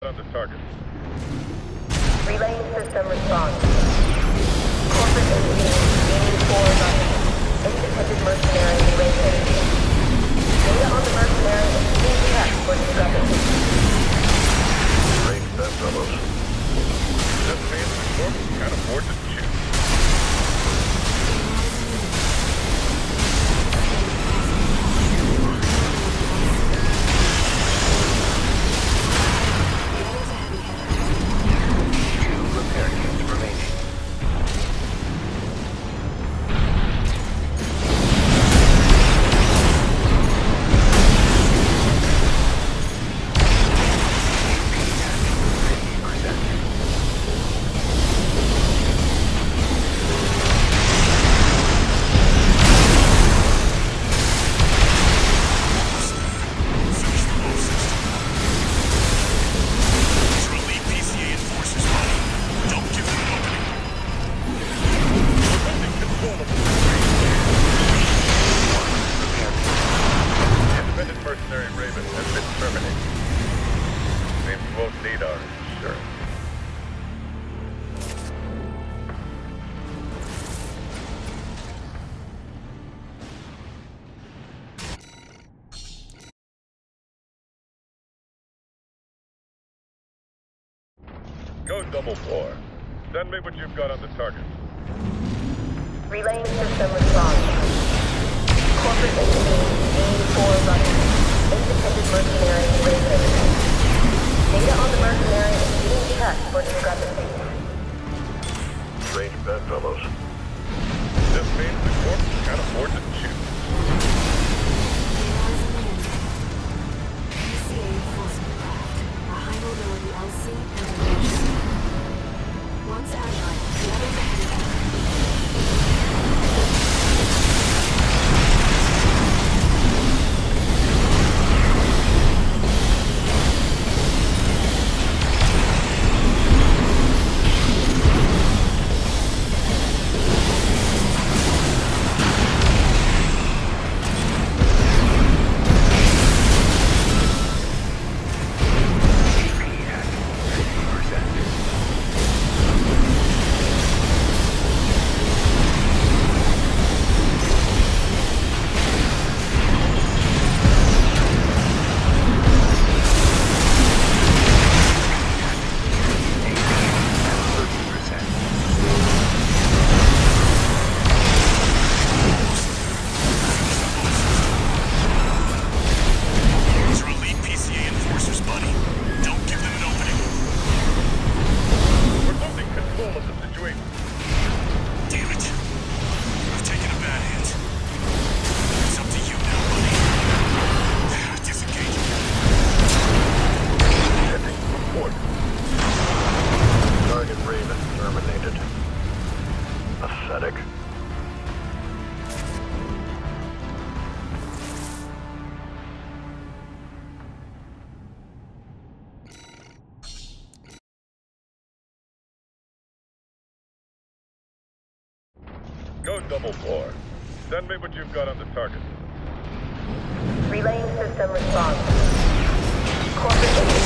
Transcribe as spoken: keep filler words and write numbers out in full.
on the target. Relaying system response. Corporate entity gaining four running. Independent mercenary rated. Data on the mercenary is being checked for discrepancy. Range that, fellows. This means the Corp can't afford to shoot. Go double four. Send me what you've got on the target. Relaying system response. Corporate entity gaining four running. Independent mercenary rated. Data on the mercenary is being checked for discrepancy. Strange bedfellows. This means the Corp can't afford to shoot. P C A enforcement craft. A high mobility L C and a range C. Once agile, the others ahead of them. Go double four. Send me what you've got on the target. Relaying system response. Corporate